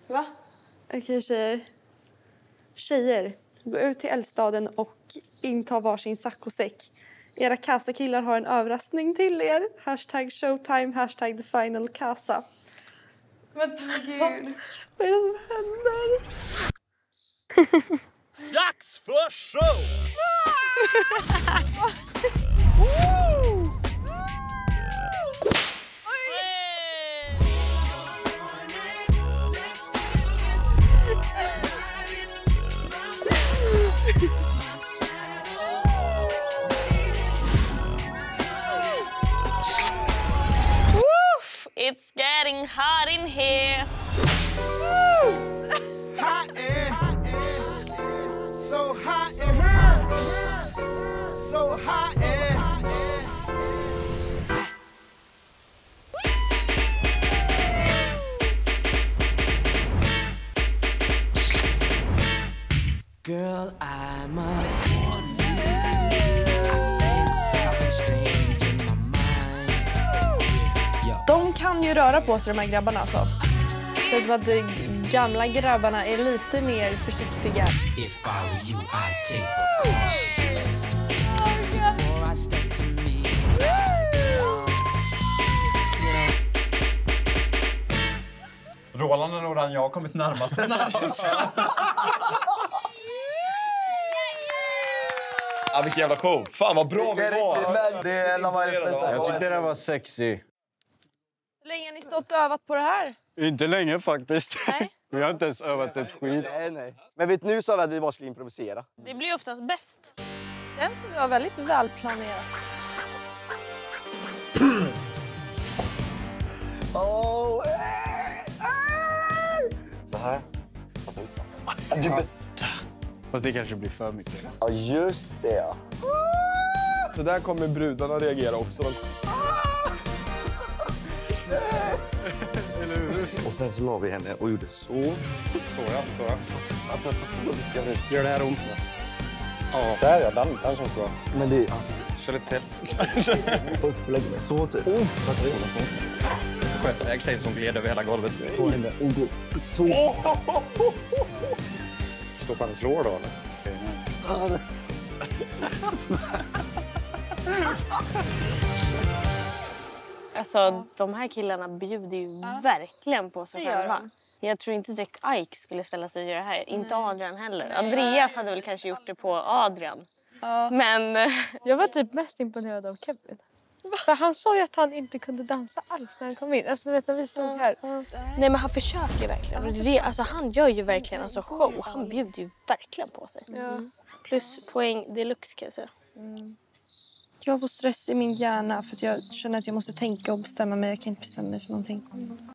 Va? Okej, tjejer. Gå ut till eldstaden och inta varsin saccosäck. Era kasakillar har en överraskning till er. #showtime, #the final kasa. Men gud. Vad är det som händer? Dags för show! It's getting hot in here. Hot in, so hot in here, so hot in. Girl, I must warn you, I sense something strange in my mind. De kan ju röra på sig, de här grabbarna alltså. Det känns som att de gamla grabbarna är lite mer försiktiga. If I were you, I'd take precaution. Before I step to me. Roland och Noran, jag har kommit närmast den här. Ja, vilken jävla show. Fan vad bra vi var. Det är en av världens bästa. Jag tyckte den var sexy. Hur länge har ni stått och övat på det här? Inte länge faktiskt. Nej. Vi har inte ens övat ett skit. Nej. Men vet nu sa vi att vi bara skulle improvisera. Det blir oftast bäst. Känns som det var väldigt välplanerat. Så här. Fast det kanske blir för mycket. Ja, just det. Ja. Så där kommer brudarna reagera också. Och sen så la vi henne och gjorde så. Så ja. Alltså, fattar du ska bli. Gör det här ont? Ja. Där ja, den känns bra. Men det... Ja. Kör lite till. Upplägg med så typ. Sköt iväg tjejen som gled över hela golvet. På henne och gå så. Stå på hennes lår då eller? Alltså, de här killarna bjuder ju verkligen på sig själva. Jag tror inte direkt Ike skulle ställa sig och göra det här. Inte Adrian heller. Andreas hade väl kanske gjort det på Adrian. Ja. Men Jag var typ mest imponerad av Kevin. För han sa ju att han inte kunde dansa alls när han kom in. Alltså när vi stod här. nej, men han försöker verkligen. Och det, alltså, han gör ju verkligen alltså, show. Han bjuder ju verkligen på sig. Plus poäng deluxe kan jag säga. Jag får stress i min hjärna för att jag känner att jag måste tänka och bestämma mig. Jag kan inte bestämma mig för någonting.